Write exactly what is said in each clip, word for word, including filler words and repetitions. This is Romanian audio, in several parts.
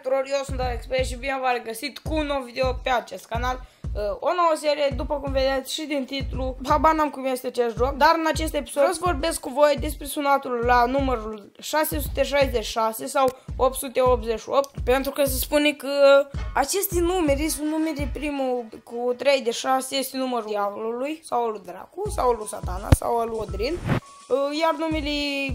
tuturor, eu sunt AliExpress și bine v-am regăsit cu un nou video pe acest canal. Uh, o nouă serie, după cum vedeți și din titlu, habar n-am cum este acest joc, dar în acest episod vreau să vorbesc cu voi despre sunatul la numărul șase sute șaizeci și șase sau opt sute optzeci și opt, pentru că se spune că aceste numere sunt numere, primul cu trei de șase este numărul diavolului, sau al lui Dracu, sau al lui Satana, sau al lui Odrin, uh, iar numele...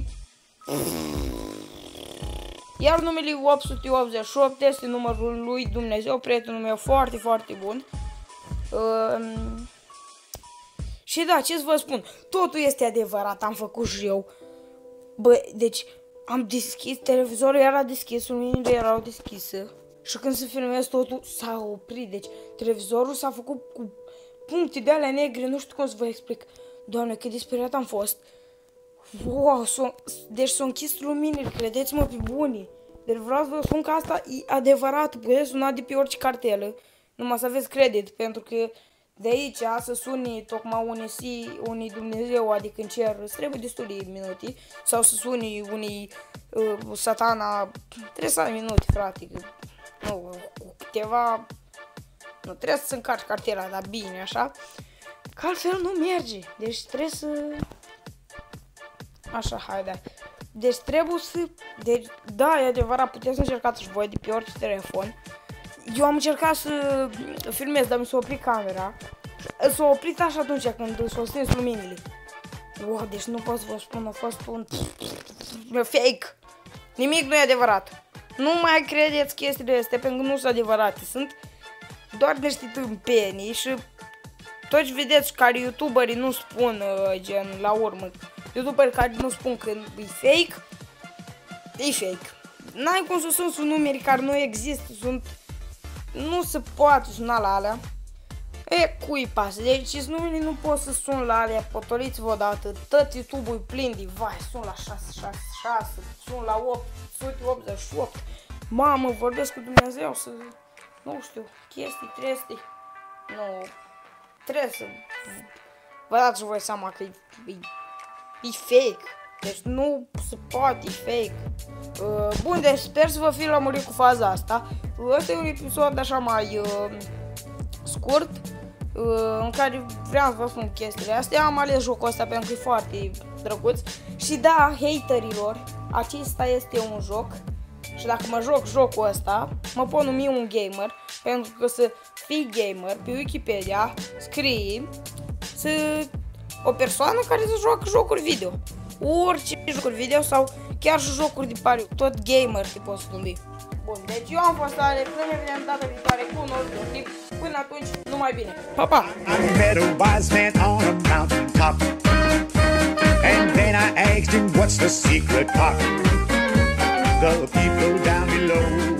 Iar numele opt sute optzeci și opt este numărul lui Dumnezeu, prietenul meu foarte, foarte bun. Uh, și da, ce să vă spun, totul este adevărat, am făcut și eu. Bă, deci am deschis, televizorul era deschis, luminile erau deschise. Și când se filmez totul s-a oprit, deci televizorul s-a făcut cu puncte de alea negre, nu știu cum să vă explic. Doamne, cât de speriat am fost. Wow, deci s-au închis luminile, credeți-mă pe bunii. Deci vreau să vă spun că asta e adevărat, puteți suna de pe orice cartelă, numai să aveți credit, pentru că de aici să suni tocmai unii si, unii Dumnezeu, adică în cer, îți trebuie destul de minute, sau să suni unii uh, Satana, trebuie să ai minute, frate, că, nu, cu câteva, nu, trebuie să încarci cartela, dar bine, așa, că altfel nu merge, deci trebuie să... Așa, hai, da. Deci trebuie să... Deci, da, e adevărat, puteți să încercați și voi de pe orice telefon. Eu am încercat să filmez, dar mi s-a oprit camera. S-a oprit așa atunci când s-au stins luminile. Wow, deci nu pot să vă spun, a fost un... fake. Nimic nu e adevărat. Nu mai credeți chestiile astea, pentru că nu sunt adevărate. Sunt doar niște tâmpenii și toți vedeți care youtuberii nu spun, uh, gen, la urmă. Youtuberi care nu spun că e fake, e fake. N-ai cum să sun sunt numeri care nu există, sunt... Nu se poate suna la alea. E, cui pasă, deci numele nu pot să sun la alea, potoliți-vă odată, tot YouTube-ul e plin de, vai, sun la șase șase șase, sun la opt sute optzeci și opt. Mamă, vorbesc cu Dumnezeu să, nu știu, chestii, trestii. Nu, trebuie să... Vă dați voi seama că e... E fake, deci nu se poate, e fake. Uh, bun, deci sper să vă fi lămurit cu faza asta. Ăsta e un episod așa mai uh, scurt, uh, în care vreau să vă spun chestiile astea. Am ales jocul ăsta pentru că e foarte drăguț. Și da, haterilor, acesta este un joc. Și dacă mă joc jocul ăsta, mă pot numi un gamer. Pentru că să fii gamer, pe Wikipedia scrie să... o persoană care să joacă jocuri video. Orice jocuri video sau chiar și jocuri de pariu. Tot gamer te poți numi. Bun, deci eu am fost Ale, să ne vedem data viitoare cu un nou clip. Până atunci, numai bine. Pa, pa! I met a wise man on a mountain top, and then I asked him what's the secret pot. The people down below